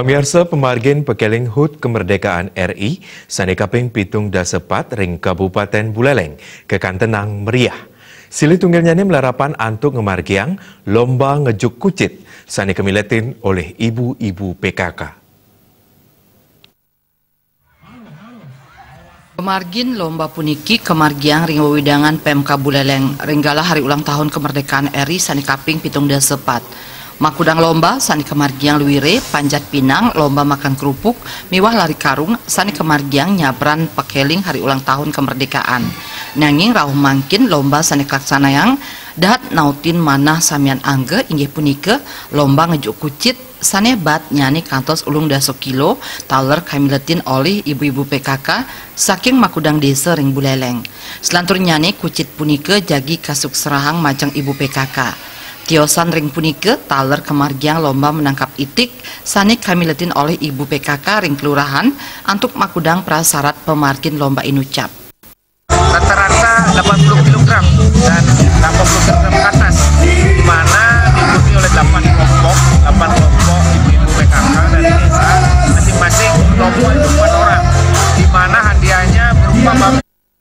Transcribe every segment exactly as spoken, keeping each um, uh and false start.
Pamirsa pemargin pekeling H U T Kemerdekaan R I sani kaping pitung dasepat ring Kabupaten Buleleng kekantenang meriah. Sili tunggilnya ini melarapan antuk ngemargiang lomba ngejuk kucit sani kemiletin oleh ibu-ibu P K K. Kemargin lomba puniki kemargiang ring wewidangan P M K Buleleng ringgala hari ulang tahun kemerdekaan R I sani kaping pitung dasepat. Makudang lomba sani kemargiang luwire panjat pinang lomba makan kerupuk miwah lari karung sani kemargiang nyabran pekeling hari ulang tahun kemerdekaan. Nanging rauh mangkin lomba sani klaksanayang dahat nautin manah samian angge inggih punike lomba ngejuk kucit sane bat nyani kantos ulung daso kilo taler kamiletin oleh ibu-ibu P K K saking makudang desa ring Buleleng. Selantur nyani kucit punike jagi kasuk serahang majeng ibu P K K. Tiosan ring punike taler kemargiang lomba menangkap itik sani kamiletin oleh ibu P K K ring kelurahan antuk makudang prasyarat pemargin lomba inucap. Rata-rata delapan puluh kilogram dan delapan puluh kilogram ke atas, di mana diikuti oleh delapan kelompok, delapan kelompok ibu-ibu P K K dari desa, masing-masing kelompok itu empat orang, di mana hadiahnya berupa babi.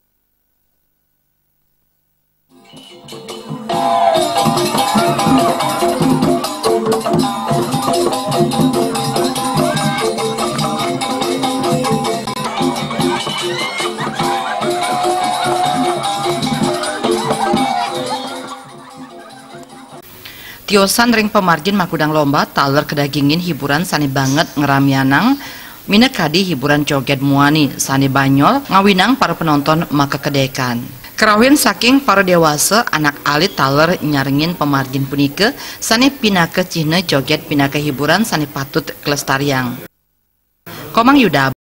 Tiosan ring pemargin makudang lomba taler kedagingin hiburan sani banget ngeramianang minekadi hiburan joget muani sani banyol ngawinang para penonton maka kedekan. Kerawin saking para dewasa anak alit taler nyaringin pemargin punike sani pinake cihne joget pinake hiburan sani patut kelestariang. Komang Yuda